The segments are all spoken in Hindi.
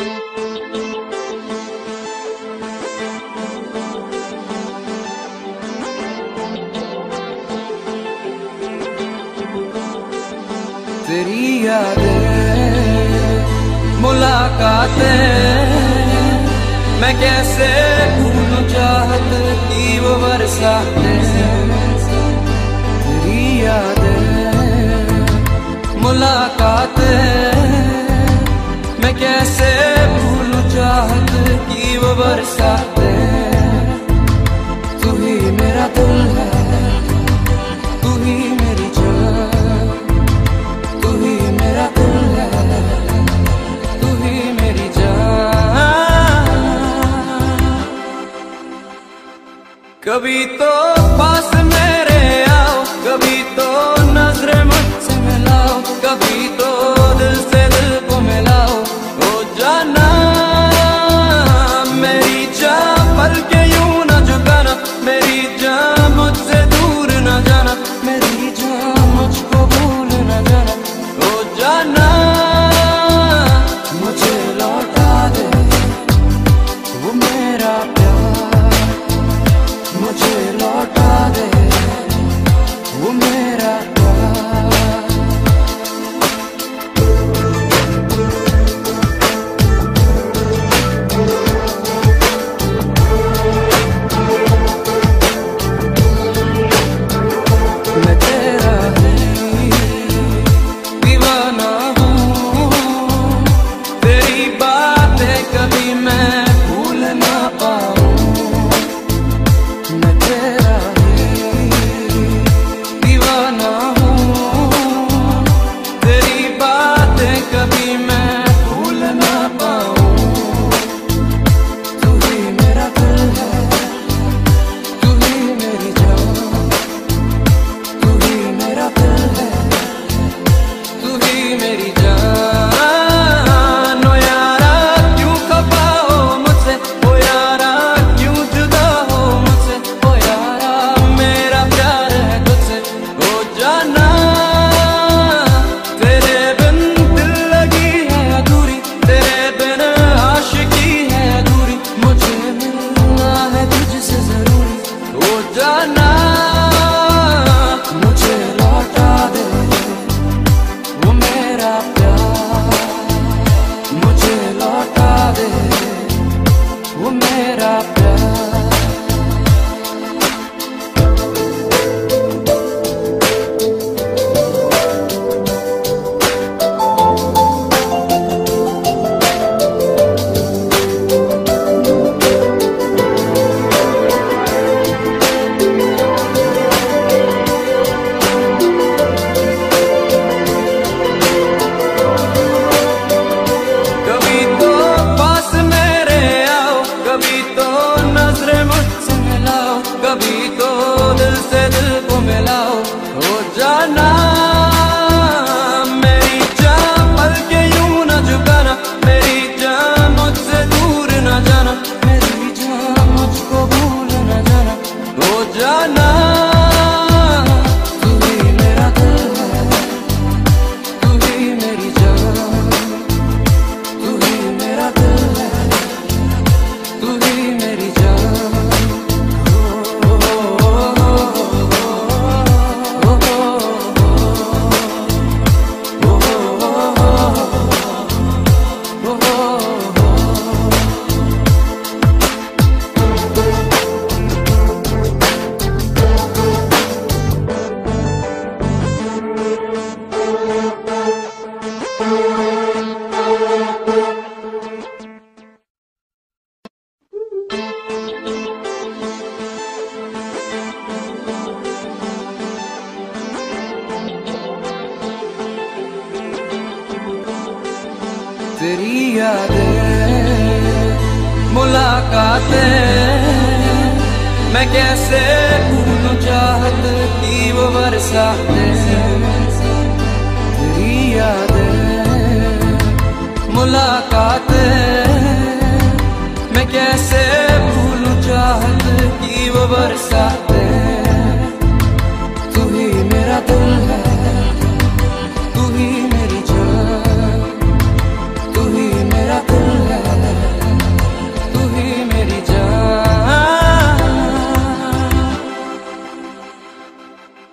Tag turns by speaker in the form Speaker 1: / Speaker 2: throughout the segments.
Speaker 1: तेरी यादें मुलाकातें मैं कैसे भूलूं चाहत की वो बरसातें। तेरी यादें मुलाकातें मैं कैसे भूलूं चाहत की वो बरसातें। तू ही मेरा दिल है, तू ही मेरी जान, तू ही मेरा दिल है, तू ही मेरी जान। कभी तो पास मेरे आओ, कभी तो नजरें मुझसे मिलाओ, कभी तो दिल से दिल को मिलाओ। ओ जाना मेरी जान, पल के यूं न झुकाना, मेरी जान मुझसे दूर न जाना, मेरी जान मुझको भूल न जाना। ओ जाना मुझे लौटा दे वो मेरा प्यार, मुझे लौटा दे वो मेरा प्यार। मैं तेरा ही दीवाना हूँ, तेरी बातें कभी मैं भूल ना पाऊँ। मैं तेरा ही दीवाना हूँ, तेरी बातें कभी मैं भूल ना पाऊँ। तू ही मेरा दिल है, तू ही मेरी जान, तू ही मेरा दिल है, तू ही मेरी जान। ओ यारा क्यों खफा हो मुझसे, ओ यारा क्यों जुदा हो मुझसे, ओ यारा मेरा प्यार है तुझसे। ओ जाना तेरे बिन दिल लगी है अधूरी, तेरे बिन आशिकी है अधूरी, मुझे मिलना है तुझसे जरूरी। ओ जाना मुझे लौटा दे वो मेरा प्यार, मुझे लौटा दे वो मेरा प्यार। कभी तो पास मेरे आओ, कभी तो नजरें मुझसे मिलाओ, कभी तो दिल से दिल को मिलाओ। हो जाना मेरी जान, पल के यूं न झुकाना, मेरी जान मुझसे दूर न जाना, मेरी जान मुझको भूल न जाना। हो जाना तू ही मेरा दिल है, तू ही मेरी जान, तू ही मेरा दिल है, तू ही मेरी जान। ओ, ओ, ओ, तेरी यादें मुलाकातें मैं कैसे भूलूं चाहत की वो बरसातें। तेरी यादें मुलाकातें मैं कैसे भूलूं चाहत की वो बरसातें। तू ही मेरा दिल है, तू ही मेरी जान, तू ही मेरा दिल है,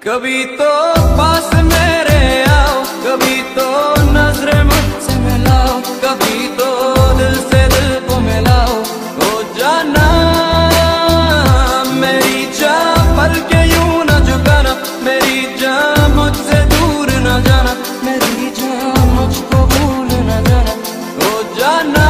Speaker 1: कभी तो पास मेरे आओ, कभी तो नजरें मुझसे मिलाओ, कभी तो दिल से दिल को मिलाओ। ओ जाना मेरी जान, पल के यूं न झुकाना, मेरी जान मुझसे दूर न जाना, मेरी जान मुझको भूल न जाना। ओ जाना